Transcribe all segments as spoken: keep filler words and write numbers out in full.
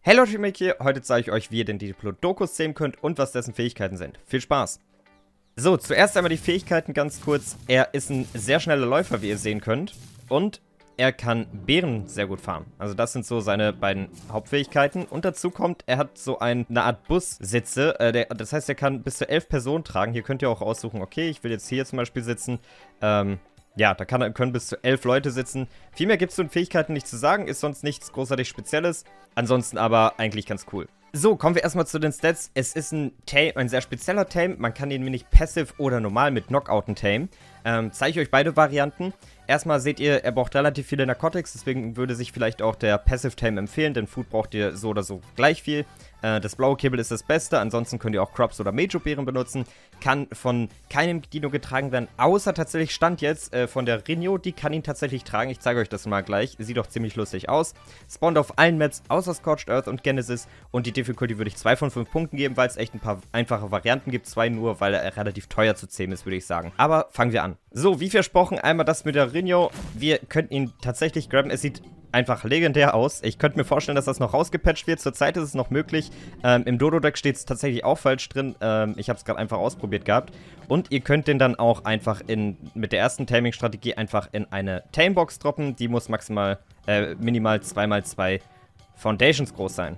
Hey Leute, Mick hier. Heute zeige ich euch, wie ihr den Diplodocus zähmen könnt und was dessen Fähigkeiten sind. Viel Spaß! So, zuerst einmal die Fähigkeiten ganz kurz. Er ist ein sehr schneller Läufer, wie ihr sehen könnt. Und er kann Beeren sehr gut farmen. Also das sind so seine beiden Hauptfähigkeiten. Und dazu kommt, er hat so ein, eine Art Bussitze. Äh, der, das heißt, er kann bis zu elf Personen tragen. Hier könnt ihr auch aussuchen, okay, ich will jetzt hier zum Beispiel sitzen. Ähm... Ja, da kann, können bis zu elf Leute sitzen. Viel mehr gibt es zu den Fähigkeiten nicht zu sagen, ist sonst nichts großartig Spezielles. Ansonsten aber eigentlich ganz cool. So, kommen wir erstmal zu den Stats. Es ist ein Tame, ein sehr spezieller Tame. Man kann ihn nämlich passive oder normal mit Knockouten tamen. Ähm, zeige ich euch beide Varianten. Erstmal seht ihr, er braucht relativ viele Narcotics, deswegen würde sich vielleicht auch der Passive Tame empfehlen, denn Food braucht ihr so oder so gleich viel. Äh, das blaue Kibbel ist das Beste, ansonsten könnt ihr auch Crops oder Mejobeeren benutzen. Kann von keinem Dino getragen werden, außer tatsächlich Stand jetzt äh, von der Rinio, die kann ihn tatsächlich tragen. Ich zeige euch das mal gleich, sieht doch ziemlich lustig aus. Spawnt auf allen Maps, außer Scorched Earth und Genesis, und die Difficulty würde ich zwei von fünf Punkten geben, weil es echt ein paar einfache Varianten gibt. zwei nur, weil er relativ teuer zu zähmen ist, würde ich sagen. Aber fangen wir an. So, wie versprochen, einmal das mit der Rinio. Wir könnten ihn tatsächlich grabben. Es sieht einfach legendär aus. Ich könnte mir vorstellen, dass das noch rausgepatcht wird. Zurzeit ist es noch möglich. Ähm, Im Dodo-Deck steht es tatsächlich auch falsch drin. Ähm, ich habe es gerade einfach ausprobiert gehabt. Und ihr könnt den dann auch einfach in mit der ersten Taming-Strategie einfach in eine Tamebox droppen. Die muss maximal, äh, minimal zwei mal zwei Foundations groß sein.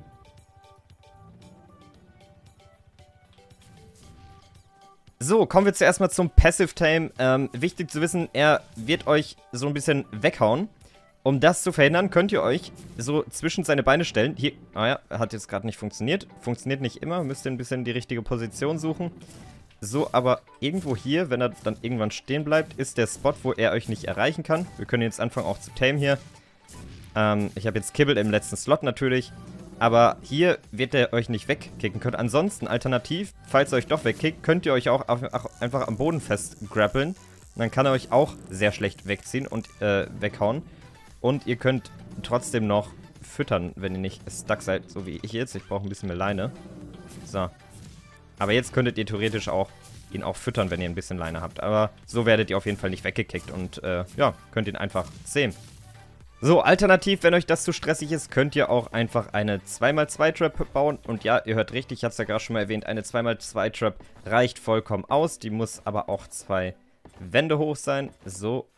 So, kommen wir zuerst mal zum Passive Tame. Ähm, wichtig zu wissen, er wird euch so ein bisschen weghauen. Um das zu verhindern, könnt ihr euch so zwischen seine Beine stellen. Hier, ah ja, hat jetzt gerade nicht funktioniert. Funktioniert nicht immer, müsst ihr ein bisschen die richtige Position suchen. So, aber irgendwo hier, wenn er dann irgendwann stehen bleibt, ist der Spot, wo er euch nicht erreichen kann. Wir können jetzt anfangen auch zu tame hier. Ähm, ich habe jetzt Kibbel im letzten Slot natürlich. Aber hier wird er euch nicht wegkicken können. Ansonsten, alternativ, falls er euch doch wegkickt, könnt ihr euch auch auf, auch einfach am Boden festgrappeln. Dann kann er euch auch sehr schlecht wegziehen und äh, weghauen. Und ihr könnt trotzdem noch füttern, wenn ihr nicht stuck seid, so wie ich jetzt. Ich brauche ein bisschen mehr Leine. So. Aber jetzt könntet ihr theoretisch auch ihn auch füttern, wenn ihr ein bisschen Leine habt. Aber so werdet ihr auf jeden Fall nicht weggekickt und äh, ja, könnt ihn einfach zähmen. So, alternativ, wenn euch das zu stressig ist, könnt ihr auch einfach eine zwei mal zwei Trap bauen. Und ja, ihr hört richtig, ich habe es ja gerade schon mal erwähnt, eine zwei mal zwei Trap reicht vollkommen aus. Die muss aber auch zwei Wände hoch sein. So.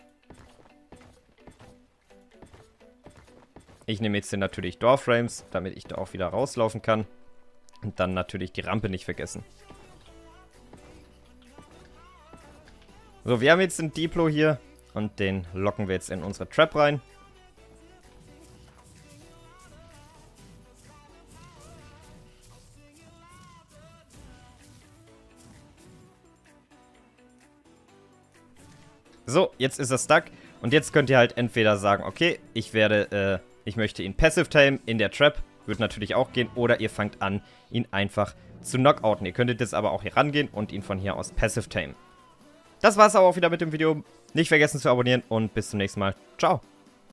Ich nehme jetzt hier natürlich Doorframes, damit ich da auch wieder rauslaufen kann. Und dann natürlich die Rampe nicht vergessen. So, wir haben jetzt den Diplo hier und den locken wir jetzt in unsere Trap rein. So, jetzt ist er stuck. Und jetzt könnt ihr halt entweder sagen, okay, ich werde, äh, ich möchte ihn passive tame in der Trap. Wird natürlich auch gehen. Oder ihr fangt an, ihn einfach zu knockouten. Ihr könntet jetzt aber auch hier rangehen und ihn von hier aus passive tame. Das war's aber auch wieder mit dem Video. Nicht vergessen zu abonnieren und bis zum nächsten Mal. Ciao.